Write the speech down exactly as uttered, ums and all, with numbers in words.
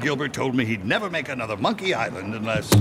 Gilbert told me he'd never make another Monkey Island unless...